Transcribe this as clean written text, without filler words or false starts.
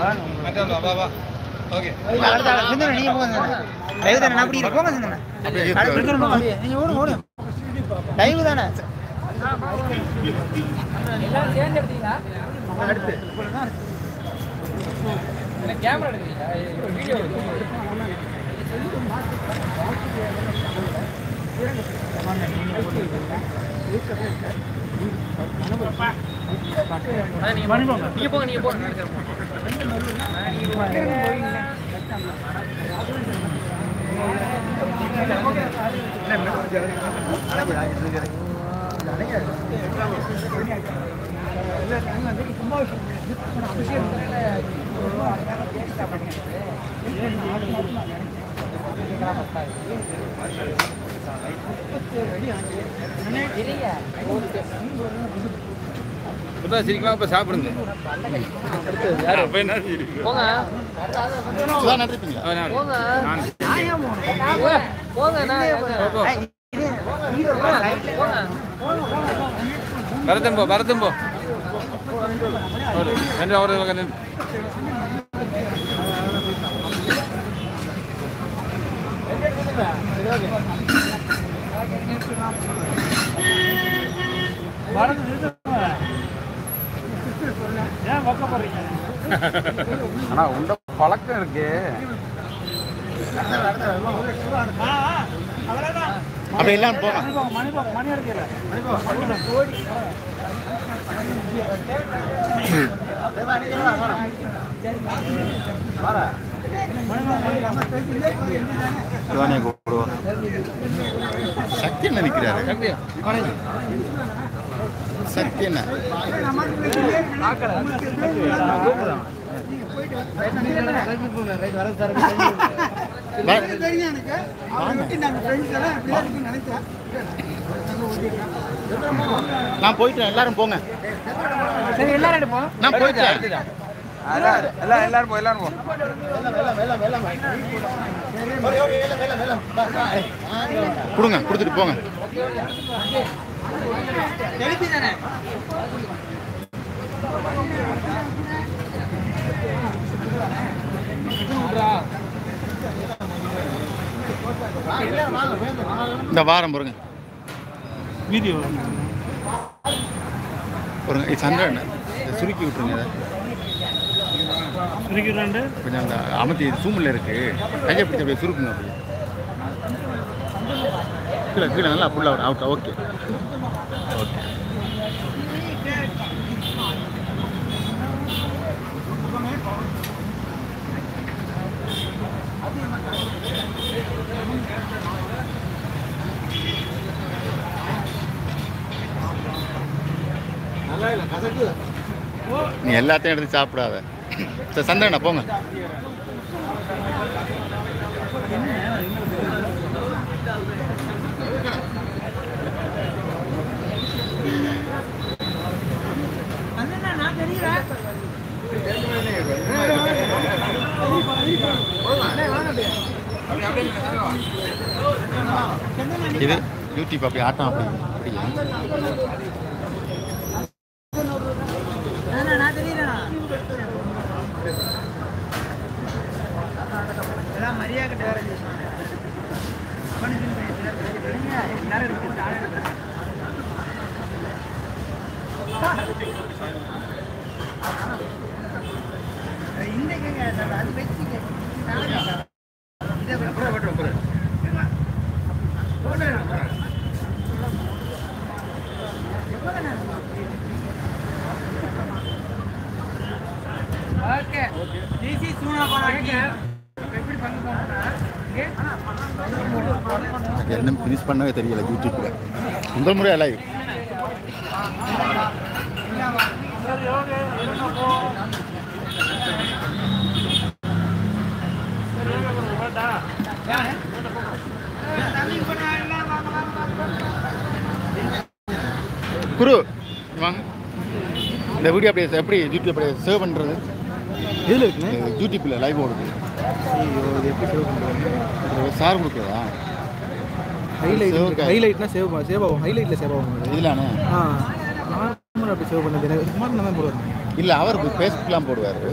okay நீங்க போங்க live தானே அப்படி போங்க நீங்க ஓடு லைவ் தானே எல்லாம் சேர்ந்து எடுத்தீங்களா அடுத்து என்ன கேமரா எடுக்கிறீங்களா வீடியோ நீங்க போங்க சிரிக்கலாம் இப்ப சாப்பிடுங்க பரதம் போ ஆனா உண்ட பழக்கம் இருக்கு அப்ப எல்லாம் மணி எடுக்கல சக்தி நினைக்கிறாரு சக்தி என்ன நான் போயிட்டேன் எல்லாரும் போங்க சரி எல்லாரும் எடுப்போம் நான் போயிட்டேன் எல்லாரும் போ எல்லாரும் போ கொடுங்க கொடுத்துட்டு போங்க இந்த வாரம் பாருங்க வீடியோ பாருங்க இது சந்திரன் சுருக்கி விட்டுருங்க கொஞ்சம் அந்த அமர்த்தி சூமில் இருக்கு கையை பிடிச்சி அப்படியே சுருக்குங்க அப்படியே கீழே கீழே நல்லா ஃபுல்லாக அவுட் ஓகே ஓகே நீ எல்லாத்தையும் எடுத்து சாப்பிடாத சரி சந்திரனா போங்க இது யூடியூப் அப்படி ஆட்டம் அப்படி மரியா கிட்ட என்ன ஃபினிஷ் பண்ணவே தெரியல யூடியூப்ல முதல் முறையா லைவ் குரு வாங்க இந்த வீடியோ அப்படியே எப்படி யூடியூப் அப்படியே சேவ் பண்ணுறது இதில் இருக்குண்ணே யூடியூப்பில் லைவ் ஓடுது இது எப்படி சேவ் பண்ணுறது சார் கொடுக்குறதா ஹைலைட்னா சேவ் ஆகும் ஹைலைட்டில் சேவ் ஆகும் இதெல்லாண்ணே நார்மல் அப்படி சேவ் பண்ணது எனக்கு சுமார் நம்ம போடுவார் இல்லை அவர் ஃபேஸ்புக்கெலாம் போடுவார்